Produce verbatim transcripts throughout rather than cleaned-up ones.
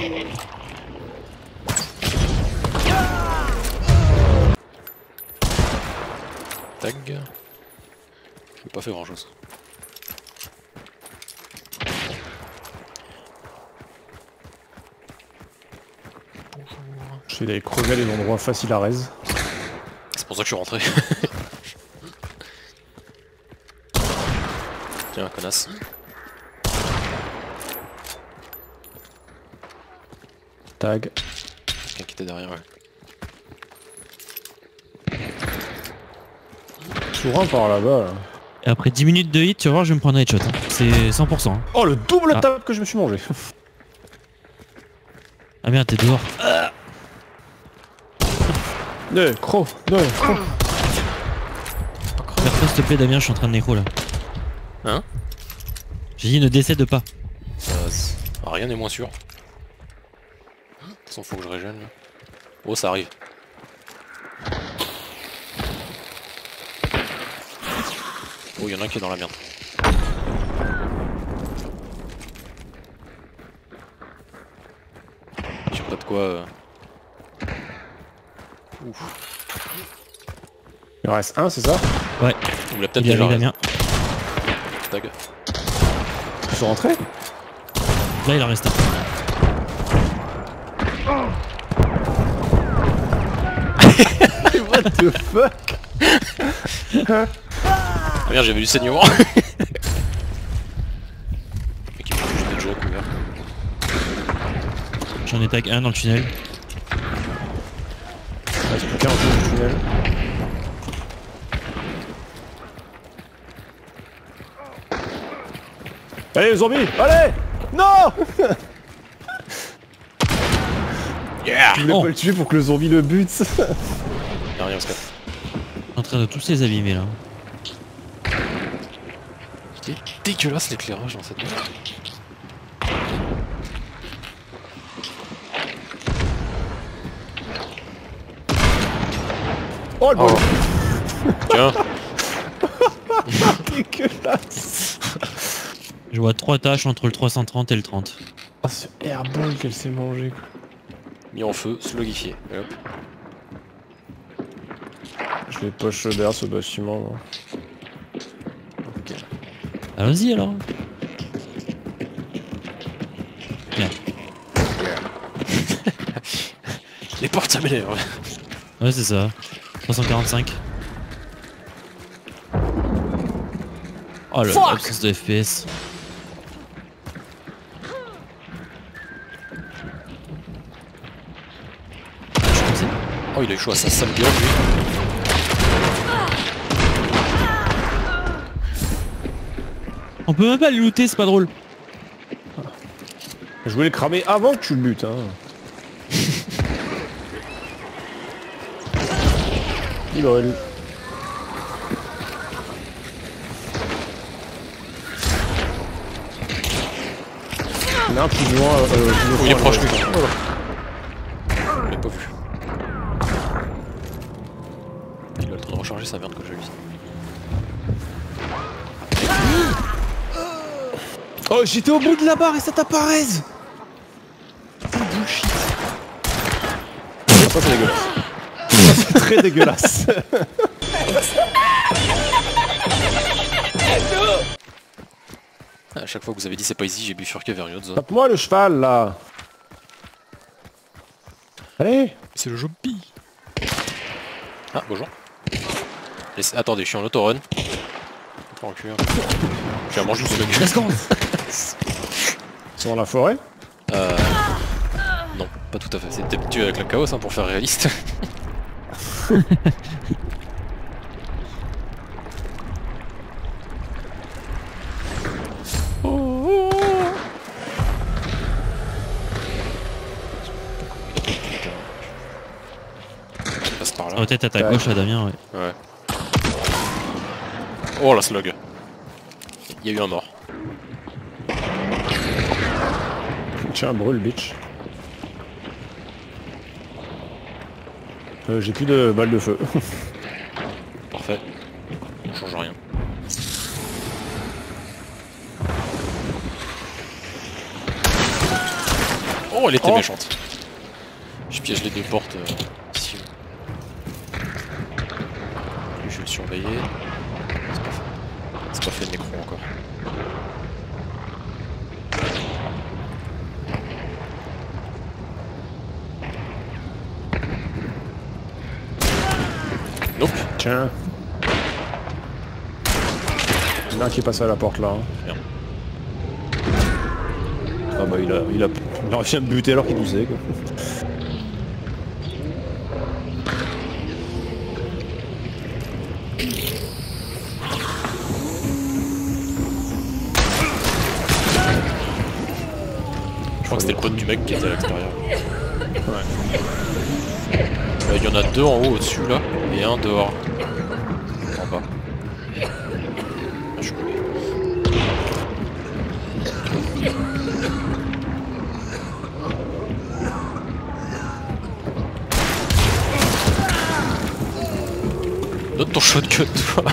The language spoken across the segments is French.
Tag. J'ai pas fait grand chose. J'essaie d'aller crever les endroits faciles à raise. C'est pour ça que je suis rentré. Tiens, connasse. Tag. Quelqu'un qui était derrière, ouais. Souvent par là-bas. Là. Et après dix minutes de hit, tu vas voir, je vais me prendre un headshot. Hein. C'est cent pour cent. Hein. Oh, le double Ah. tap que je me suis mangé. Ah merde, t'es dehors. Deux, croc, deux, croc. Faire s'il te plaît, Damien, je suis en train de nécro là. Hein? J'ai dit ne décède pas. Euh, ah, rien n'est moins sûr. De toute façon, faut que je régène là. Oh, ça arrive. Oh, il y en a un qui est dans la merde. J'ai pas de quoi. Euh... Ouf. Il en reste un, c'est ça? Ouais. Il l'a peut-être Il déjà. arrive, Damien. Tag. Ils sont rentrés? Là, il en reste un. What the fuck? Ah merde, j'avais du saignement. Mais qui me touche des jokes ouvert. J'en ai tag un dans le tunnel. Il reste plus qu'un en plus du tunnel. Allez, les zombies! Allez! Non! Yeah! Je voulais Oh. pas le tuer pour que le zombie le bute. Y'a rien, Oscar. En train de tous les abîmer là. C'est dégueulasse l'éclairage dans cette merde. Oh le bol! Tiens! Dégueulasse! Je vois trois tâches entre le trois cent trente et le trente. Ah, ce airball qu'elle s'est mangé quoi. Mis en feu, slogifié. Et hop. Je les poche derrière ce bâtiment. Moi. Ok. Allons-y alors. Tiens. Les portes ça m'énerve. Ouais, c'est ça. trois cent quarante-cinq. Oh le l'absence de F P S. Je suis coincé. Oh, il a eu chaud à ça, ça me gueule lui. On peut même pas le looter, c'est pas drôle. Je voulais le cramer avant que tu le butes hein. Il aurait le... Il y en a un plus loin. Euh, plus Oh, il est loin, proche euh, lui. Je l'ai pas vu. Il a le temps de recharger sa merde que j'ai eu. Oh, j'étais au bout de la barre et ça t'apparaît. Bullshit. Ça c'est dégueulasse. Ça c'est très dégueulasse. À chaque fois que vous avez dit c'est pas easy, j'ai bifurqué vers une autre zone. Tape-moi le cheval là. Allez. C'est le zombie. Ah, bonjour. Laissez... Attendez, je suis en autorun. Pas en cuir. Je vais manger juste le Let's go. Ils sont dans la forêt. Euh... Non, pas tout à fait. C'est peut-être tué avec le chaos hein, pour faire réaliste. Je passe par là. Oh, peut-être à ta gauche là, Damien, ouais. Ouais. Oh la slug. Il y a eu un mort. Tiens, brûle bitch. Euh, J'ai plus de balles de feu. Parfait. On change rien. Oh, elle était Oh. méchante. Je piège les deux portes euh, ici. Lui, je vais le surveiller. C'est pas fait. C'est pas fait de nécro encore. Nope. Tiens. Il y en a un qui est passé à la porte là. hein. Merde. Ah bah il a, il a, il a réussi à me buter alors qu'il doussait quoi. Je crois que c'était le pote du mec qui était à l'extérieur. Ouais. Euh, Il y en a deux en haut au-dessus là, et un dehors. En bas. Ah, je suis coulé. Donne ton shotgun toi.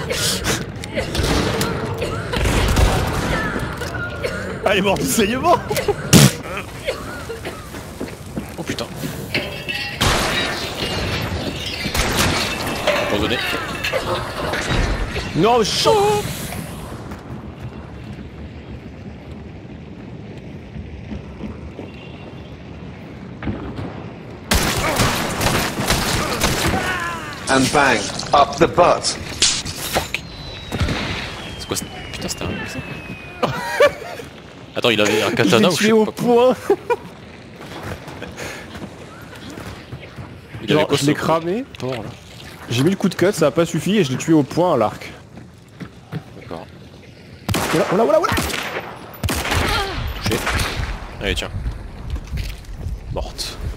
Ah il est mort du saignement. Oh putain. Abandonné. Non chaud. And bang, up the butt. Fuck. C'est quoi ça? Putain c'était un mec ça. Attends il avait un Je katana l'ai ou je tué sais au pas quoi. point. Il avait Genre, quoi je l'ai ce cramé. tort là? J'ai mis le coup de cut, ça a pas suffi et je l'ai tué au point à l'arc. D'accord. Voilà, voilà, voilà, voilà. Touché. Allez tiens. Morte.